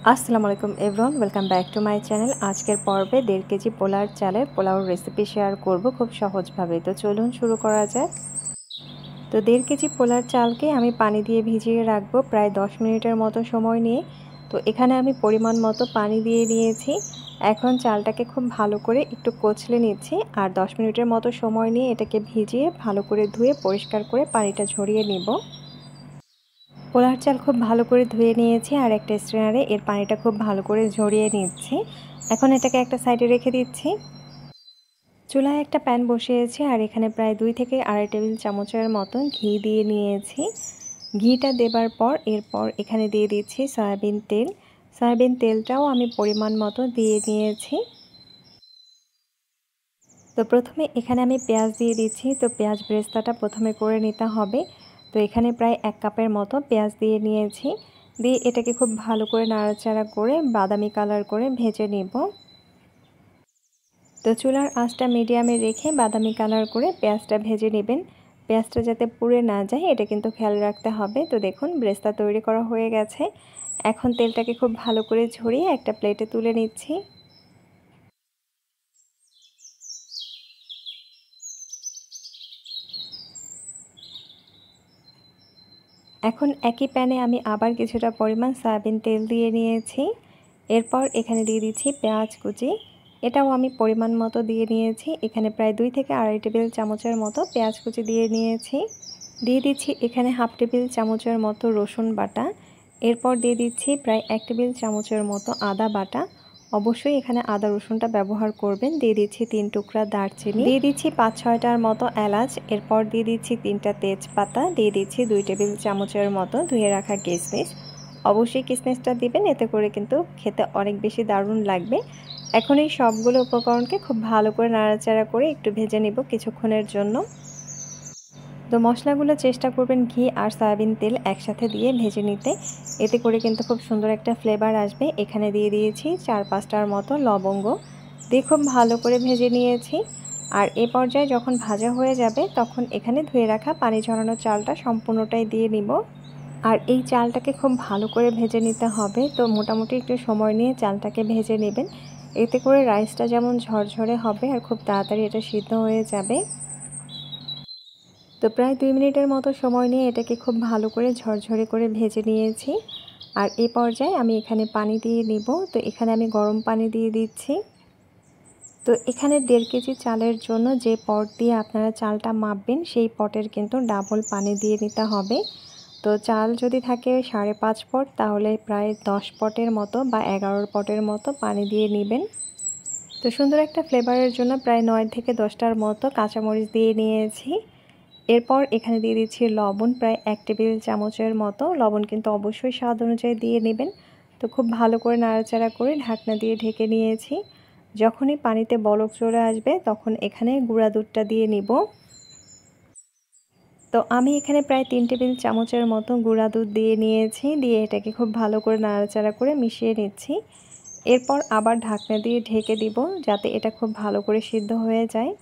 আসসালামু আলাইকুম everyone, welcome back to my channel. আজকের পর্বে 1.5 কেজি পোলার চালের পোলাওর রেসিপি শেয়ার করব খুব সহজভাবে। তো চলুন শুরু করা যাক। তো 1.5 কেজি পোলার চালকে আমি পানি দিয়ে ভিজিয়ে রাখবো প্রায় 10 মিনিটের মতো সময় নিয়ে। তো এখানে আমি পরিমাণ মতো পানি দিয়ে নিয়েছি। এখন চালটাকে খুব ভালো করে একটু কচলে নিচ্ছি আর 10 মিনিটের মতো সময় নিয়ে এটাকে ভিজিয়ে ভালো করে ধুয়ে পরিষ্কার করে পানিটা ঝরিয়ে নিব। পোলার চাল খুব ভালো করে ধুয়ে নিয়েছি আর একটা স্ট্রেনারে এর পানিটা খুব ভালো করে ঝরিয়ে নিচ্ছি। এখন এটাকে একটা সাইডে রেখে দিচ্ছি। চুলায় একটা প্যান বসিয়েছি আর এখানে প্রায় 2 থেকে 2.5 টেবিল চামচের মতো ঘি দিয়ে নিয়েছি। ঘিটা দেবার পর এরপর এখানে দিয়ে দিচ্ছি সয়াবিন তেল। সয়াবিন তেলটাও আমি পরিমাণ মতো দিয়ে নিয়েছি। তো প্রথমে এখানে আমি পেঁয়াজ দিয়ে দিচ্ছি। তো পেঁয়াজ ব্রেস্তাটা প্রথমে করে নিতে হবে। তো এখানে প্রায় 1 কাপের মতো পেঁয়াজ দিয়ে নিয়েছি। দিয়ে এটাকে খুব ভালো করে নাড়াচাড়া করে বাদামি কালার করে ভেজে নেব। তো চুলার আঁচটা মিডিয়ামে রেখে বাদামি কালার করে পেঁয়াজটা ভেজে নেবেন। পেঁয়াজটা যাতে পুড়ে না যায় এটা কিন্তু খেয়াল রাখতে হবে। তো দেখুন ব্রেস্তা তৈরি করা হয়ে গেছে। এখন তেলটাকে খুব ভালো করে ঝরিয়ে একটা প্লেটে তুলে নিচ্ছি। এখন একই প্যানে আমি আবার কিছুটা পরিমাণ সয়াবিন তেল দিয়ে নিয়েছি। এরপর এখানে দিয়ে দিচ্ছি পেঁয়াজ কুচি। এটাও আমি পরিমাণ মতো দিয়ে নিয়েছি। এখানে প্রায় 2 থেকে 2.5 টেবিল চামচের মতো পেঁয়াজ কুচি দিয়ে নিয়েছি। দিয়ে দিচ্ছি এখানে 1/2 টেবিল চামচের মতো রসুন বাটা। এরপর দিয়ে দিচ্ছি প্রায় 1 টেবিল চামচের মতো আদা বাটা। অবশ্যই এখানে আদা রসুনটা ব্যবহার করবেন। দিয়ে দিচ্ছি 3 টুকরা দারচিনি, দিয়ে দিচ্ছি 5-6টার মতো এলাচ। এরপর দিয়ে দিচ্ছি 3টা তেজপাতা, দিয়ে দিচ্ছি 2 টেবিল চামচের মতো ধুয়ে রাখা কিশমিশ। অবশ্যই কিশমিশটা দিবেন, এতে করে কিন্তু খেতে অনেক বেশি দারুণ লাগবে। এখন এই সবগুলো উপকরণকে খুব ভালো করে নাড়াচাড়া করে একটু ভেজে নিব কিছুক্ষণের জন্য। তো মশলাগুলো চেষ্টা করবেন ঘি আর সয়াবিন তেল একসাথে দিয়ে ভেজে নিতে, এতে করে কিন্তু খুব সুন্দর একটা ফ্লেভার আসবে। এখানে দিয়ে দিয়েছি 4-5টার মতো লবঙ্গ, দিয়ে খুব ভালো করে ভেজে নিয়েছি। আর এ পর্যায়ে যখন ভাজা হয়ে যাবে তখন এখানে ধুয়ে রাখা পানি ঝরানো চালটা সম্পূর্ণটাই দিয়ে নিব। আর এই চালটাকে খুব ভালো করে ভেজে নিতে হবে। তো মোটামুটি একটু সময় নিয়ে চালটাকে ভেজে নেবেন, এতে করে রাইসটা যেমন ঝরঝরে হবে আর খুব তাড়াতাড়ি এটা সিদ্ধ হয়ে যাবে। তো প্রায় 2 মিনিটের মতো সময় নিয়ে এটাকে খুব ভালো করে ঝরঝরে করে ভেজে নিয়েছি। আর এই পর্যায়ে আমি এখানে পানি দিয়ে নিব। তো এখানে আমি গরম পানি দিয়ে দিচ্ছি। তো এখানে 1.5 কেজি চালের জন্য যে পট দিয়ে আপনারা চালটা মাপবেন সেই পটের কিন্তু ডাবল পানি দিয়ে নিতে হবে। তো চাল যদি থাকে 5.5 পট তাহলে প্রায় 10 পটের মতো বা 11 পটের মতো পানি দিয়ে নেবেন। তো সুন্দর একটা ফ্লেভারের জন্য প্রায় 9 থেকে 10টার মতো কাঁচামরিচ দিয়ে নিয়েছি। এরপর এখানে দিয়ে দিচ্ছি লবণ, প্রায় 1 টেবিল চামচের মতো। লবণ কিন্তু অবশ্যই স্বাদ অনুযায়ী দিয়ে নেবেন। তো খুব ভালো করে নাড়াচাড়া করে ঢাকনা দিয়ে ঢেকে নিয়েছি। যখনই পানিতে বলক চলে আসবে তখন এখানে গুঁড়া দুধটা দিয়ে নিব। তো আমি এখানে প্রায় 3 টেবিল চামচের মতো গুঁড়া দুধ দিয়ে নিয়েছি। দিয়ে এটাকে খুব ভালো করে নাড়াচাড়া করে মিশিয়ে নিচ্ছি। এরপর আবার ঢাকনা দিয়ে ঢেকে দিব যাতে এটা খুব ভালো করে সিদ্ধ হয়ে যায়।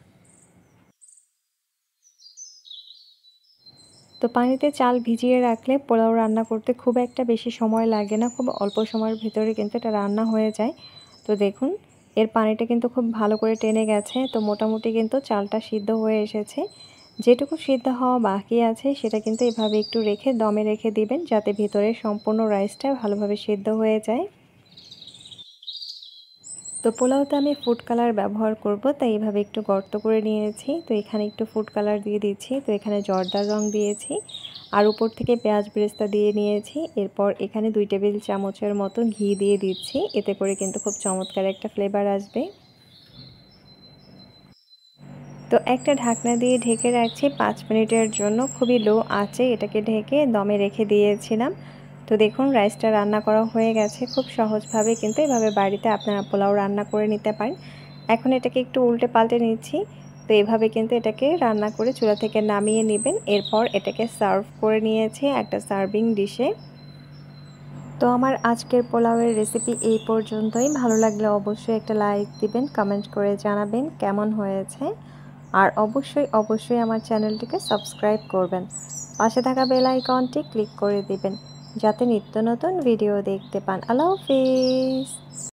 তো পানিতে চাল ভিজিয়ে রাখলে পোলাও রান্না করতে খুব একটা বেশি সময় লাগে না, খুব অল্প সময়ের ভিতরে কিন্তু এটা রান্না হয়ে যায়। তো দেখুন এর পানিটা কিন্তু খুব ভালো করে টেনে গেছে। তো মোটামুটি কিন্তু চালটা সিদ্ধ হয়ে এসেছে। যেটুকু সিদ্ধ হওয়া বাকি আছে সেটা কিন্তু এভাবে একটু রেখে দমে রেখে দিবেন যাতে ভিতরে সম্পূর্ণ রাইসটা ভালোভাবে সিদ্ধ হয়ে যায়। তো পোলাওতে আমি ফুড কালার ব্যবহার করব, তাই এইভাবে একটু গর্ত করে নিয়েছি। তো এখানে একটু ফুড কালার দিয়ে দিচ্ছি। তো এখানে জর্দার রং দিয়েছি আর উপর থেকে পেঁয়াজ বেরেস্তা দিয়ে নিয়েছি। এরপর এখানে 2 টেবিল চামচের মতো ঘি দিয়ে দিচ্ছি, এতে করে কিন্তু খুব চমৎকার একটা ফ্লেভার আসবে। তো একটা ঢাকনা দিয়ে ঢেকে রাখছি 5 মিনিটের জন্য। খুবই লো আঁচে এটাকে ঢেকে দমে রেখে দিয়েছিলাম। তো দেখুন রাইসটা রান্না করা হয়ে গেছে। খুব সহজভাবে কিন্তু এভাবে বাড়িতে আপনারা পোলাও রান্না করে নিতে পারেন। এখন এটাকে একটু উল্টে পাল্টে নিচ্ছি। তো এভাবে কিন্তু এটাকে রান্না করে চুলা থেকে নামিয়ে নেবেন। এরপর এটাকে সার্ভ করে নিয়েছি একটা সার্ভিং ডিশে। তো আমার আজকের পোলাওয়ের রেসিপি এই পর্যন্তই। ভালো লাগলে অবশ্যই একটা লাইক দিবেন, কমেন্ট করে জানাবেন কেমন হয়েছে। আর অবশ্যই আমার চ্যানেলটিকে সাবস্ক্রাইব করবেন। পাশে থাকা বেল আইকনটি ক্লিক করে দিবেন। যাতে নিত্য নতুন ভিডিও দেখতে পান। আল্লাহ হাফেজ।